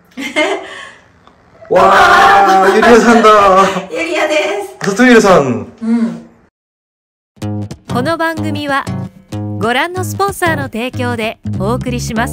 わー、ゆりやさんだ。 ゆりやです。 ずっとゆりさん。 この番組はご覧のスポンサーの提供でお送りします。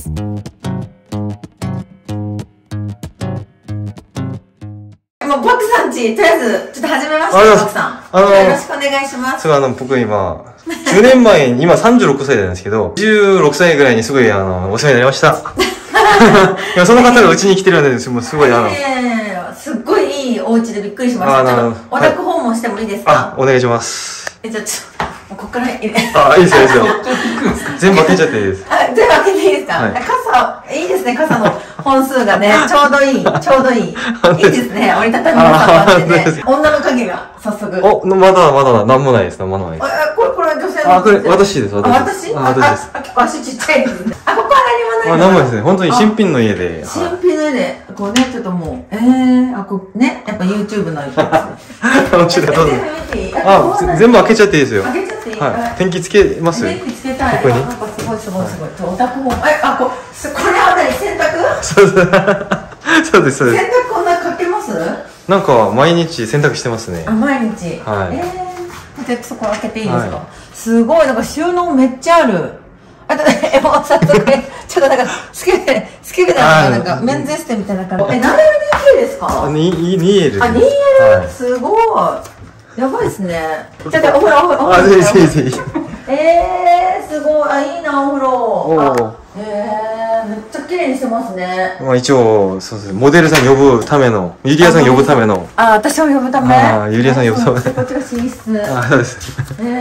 ボクさんち、とりあえず、ちょっと始めました、ボクさん。よろしくお願いします。 すごい僕今、10年前に、今36歳なんですけど、16歳ぐらいにすごいお世話になりました。今その方がうちに来てるので、すごいすっごいいいお家でびっくりしました。ちょっと、お宅訪問してもいいですか？ お願いします。 じゃあここから入れ。 いいですよ、いいですよ。全部開けちゃっていいです。 全部開けていいですか？傘、いいですね、傘の本数がね、ちょうどいい、ちょうどいい。いいですね、折りたたみ傘があってね。女の影が、早速。 まだ、なんもないです、なんもないです。 これは女性の。 これ、私です、 私です。結構足ちっちゃいですね。ここは何もない。 なんもですね、本当に新品の家で。 新品の家で、こうね、ちょっともう、ね、やっぱ YouTube のやつですね。 面白い、どうぞ。全部開けちゃっていいですよ。 開けちゃっていい？ 電気つけます？ 電気つけたい。 ここに。 なんかすごい。お宅も、これは何？洗濯？ そうです。 洗濯こんなかけます？ なんか、毎日洗濯してますね。 毎日。 はい。 じゃあ、そこ開けていいですか？すごい、なんか収納めっちゃある。あとね、もう早速ね、ちょっとなんか、スケベな、なんか、メンズエステみたいな感じ。何 LDK ですか ？2L。 2L？ すごい。やばいですね。じゃあ、お風呂。 ぜひ。 すごい。いいな、お風呂。めっちゃ綺麗にしてますね。 一応、そうです。モデルさん呼ぶための、ゆりやさん呼ぶための。 私を呼ぶため。 ゆりやさん呼ぶため。 こっちが寝室。 そうです。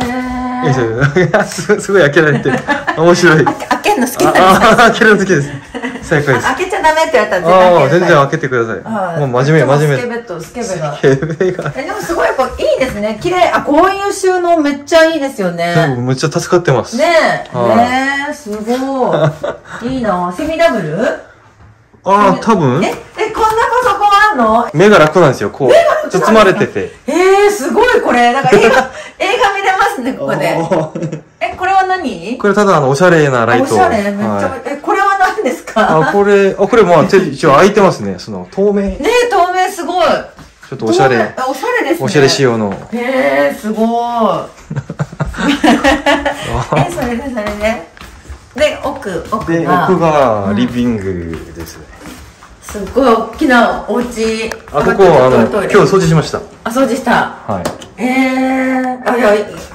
すごい開けられてる。面白い。 開けるの好きなんですか？ 開けるの好きです。最高です。 開けちゃダメって言われたら全然開けてください。もう真面目。 スケベが。でもすごいやっぱいいですね。綺麗。こういう収納めっちゃいいですよね。 めっちゃ助かってます。 ねえ。すごい。いいな。セミダブル？ 多分。 こんなパソコンあんの？ 目が楽なんですよ。こう包まれてて。 すごいこれ。なんか映画見れますねここで。これは何？ これただおしゃれなライト。 おしゃれめっちゃ。これは何ですか？ これ一応開いてますね。透明。 ね、透明すごい。 ちょっとおしゃれ。 おしゃれですね。 おしゃれ仕様の。 すごい。それで。で、奥がリビングですね。 すっごい大きなお家。 ここ今日掃除しました。 掃除した。 はい。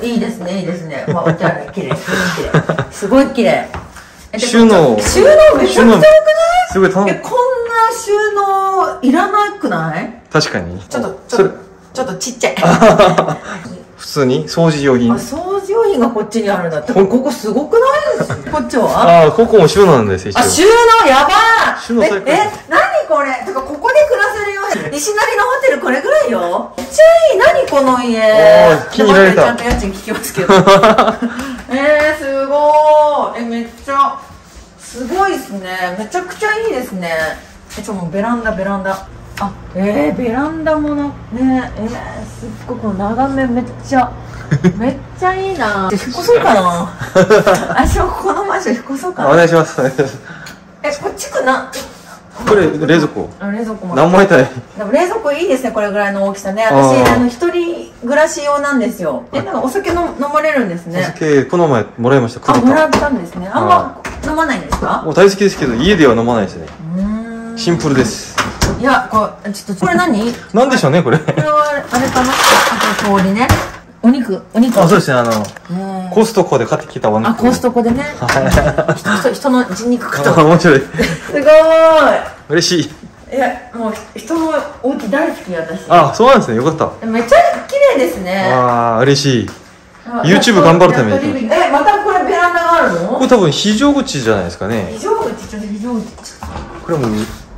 いいですね。おしゃれ、綺麗。すごい綺麗。 収納めちゃくちゃ良くない？すごいこんな収納いらなくない？ 確かに。 ちょっとちっちゃい。 普通に掃除用品。 掃除用品がこっちにあるんだって。ここすごくないですか？こっちは？ ここも収納なんですよ。 収納やばー。 何これ？てかここで暮らせるように。西成のホテルこれぐらいよ。めっちゃいい。何この家。 気に入られた。 ちゃんと家賃聞きますけど。すごい。めっちゃすごいですね。めちゃくちゃいいですね。もうベランダ。ベランダもね、すっごく眺めめっちゃいいな。引っ越そうかな。私もこのマンション引っ越そうかな。 お願いします。 こっちかな。 これ冷蔵庫。 も何も入ってない。 でも冷蔵庫いいですね、これぐらいの大きさね。私一人暮らし用なんですよ。なんかお酒飲まれるんですね。 お酒この前もらいました。 もらったんですね。あんま飲まないんですか？ 大好きですけど家では飲まないですね。シンプルです。 いや、これ何？ なんでしょうね、これ。これはあれかな。あと氷ね。お肉。 そうですね、コストコで買ってきたお肉。 コストコでね。人の人肉かと。 面白い。 すごい。 嬉しい。 いや、もう人のお家大好き、私。 そうなんですね、よかった。 めっちゃ綺麗ですね。 嬉しい。YouTube 頑張るために。 またこれベランダがあるの？ これ多分非常口じゃないですかね。 非常口。 これも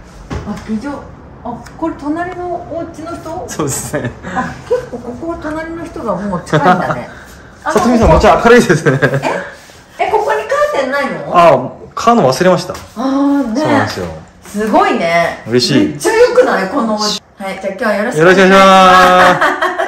これ隣のお家の人？ そうですね。 結構ここは隣の人がもう近いんだね。 さとみさんめっちゃ明るいですね。 ここにカーテンないの？ 買うの忘れました。 そうなんですよ。 すごいね。 嬉しい。 めっちゃ良くないこのお家。はい、じゃあ今日はよろしくおお願いします。